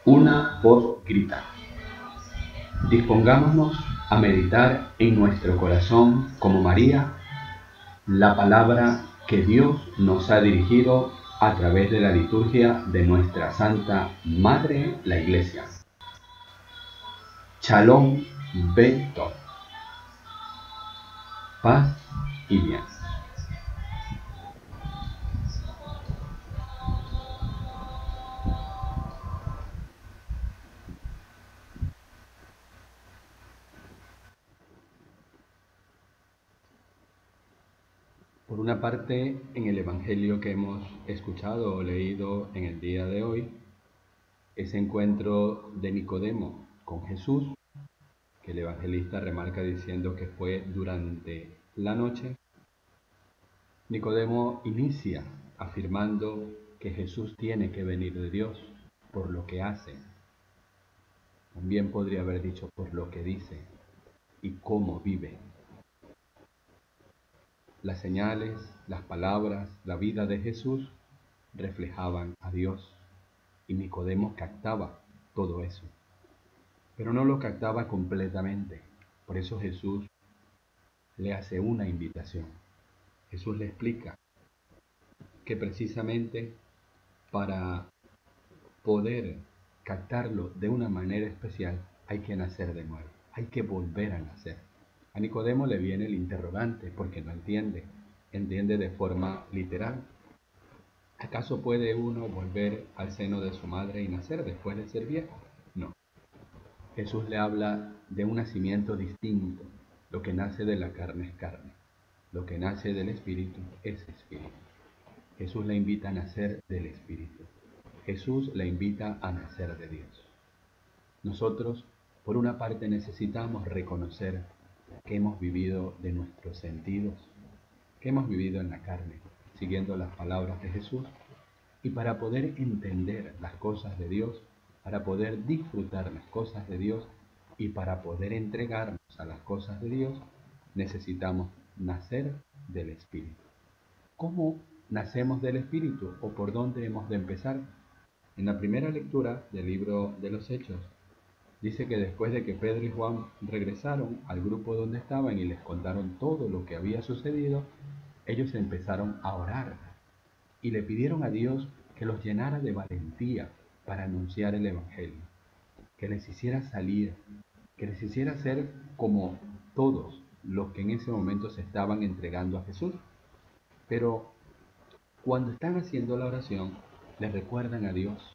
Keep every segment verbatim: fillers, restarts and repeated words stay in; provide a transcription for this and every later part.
Una voz grita. Dispongámonos a meditar en nuestro corazón, como María, la palabra que Dios nos ha dirigido a través de la liturgia de nuestra Santa Madre, la Iglesia. Shalom Beto. Paz y bien. Por una parte, en el Evangelio que hemos escuchado o leído en el día de hoy, ese encuentro de Nicodemo con Jesús, que el evangelista remarca diciendo que fue durante la noche. Nicodemo inicia afirmando que Jesús tiene que venir de Dios por lo que hace. También podría haber dicho por lo que dice y cómo vive. Las señales, las palabras, la vida de Jesús reflejaban a Dios y Nicodemo captaba todo eso, pero no lo captaba completamente. Por eso Jesús le hace una invitación. Jesús le explica que precisamente para poder captarlo de una manera especial hay que nacer de nuevo, hay que volver a nacer. A Nicodemo le viene el interrogante porque no entiende, entiende de forma literal. ¿Acaso puede uno volver al seno de su madre y nacer después de ser viejo? No. Jesús le habla de un nacimiento distinto. Lo que nace de la carne es carne. Lo que nace del Espíritu es Espíritu. Jesús le invita a nacer del Espíritu. Jesús le invita a nacer de Dios. Nosotros, por una parte, necesitamos reconocer que hemos vivido de nuestros sentidos, que hemos vivido en la carne, siguiendo las palabras de Jesús, y para poder entender las cosas de Dios, para poder disfrutar las cosas de Dios y para poder entregarnos a las cosas de Dios, necesitamos nacer del Espíritu. ¿Cómo nacemos del Espíritu o por dónde hemos de empezar? En la primera lectura del libro de los Hechos, dice que después de que Pedro y Juan regresaron al grupo donde estaban y les contaron todo lo que había sucedido, ellos empezaron a orar y le pidieron a Dios que los llenara de valentía para anunciar el Evangelio, que les hiciera salir, que les hiciera ser como todos los que en ese momento se estaban entregando a Jesús. Pero cuando están haciendo la oración, les recuerdan a Dios: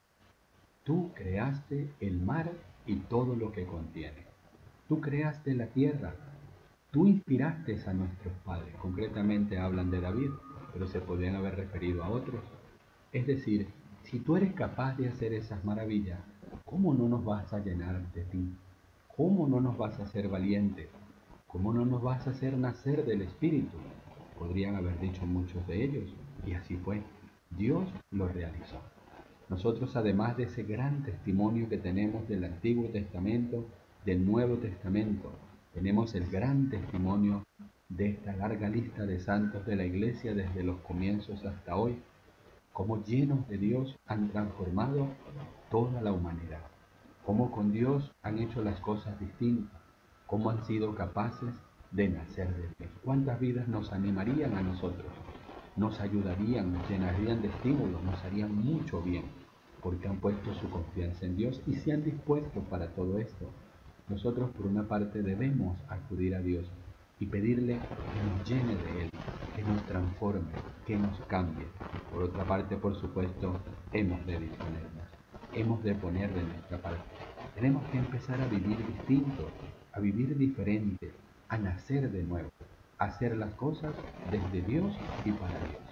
tú creaste el mar y todo lo que contiene. Tú creaste la tierra. Tú inspiraste a nuestros padres. Concretamente hablan de David, pero se podrían haber referido a otros. Es decir, si tú eres capaz de hacer esas maravillas, ¿cómo no nos vas a llenar de ti? ¿Cómo no nos vas a hacer valientes? ¿Cómo no nos vas a hacer nacer del Espíritu? Podrían haber dicho muchos de ellos, y así fue. Dios lo realizó. Nosotros, además de ese gran testimonio que tenemos del Antiguo Testamento, del Nuevo Testamento, tenemos el gran testimonio de esta larga lista de santos de la Iglesia desde los comienzos hasta hoy, cómo llenos de Dios han transformado toda la humanidad, cómo con Dios han hecho las cosas distintas, cómo han sido capaces de nacer de Dios. ¿Cuántas vidas nos animarían a nosotros? Nos ayudarían, nos llenarían de estímulos, nos harían mucho bien, porque han puesto su confianza en Dios y se han dispuesto para todo esto. Nosotros, por una parte, debemos acudir a Dios y pedirle que nos llene de Él, que nos transforme, que nos cambie. Por otra parte, por supuesto, hemos de disponernos, hemos de poner de nuestra parte. Tenemos que empezar a vivir distinto, a vivir diferente, a nacer de nuevo, a hacer las cosas desde Dios y para Dios.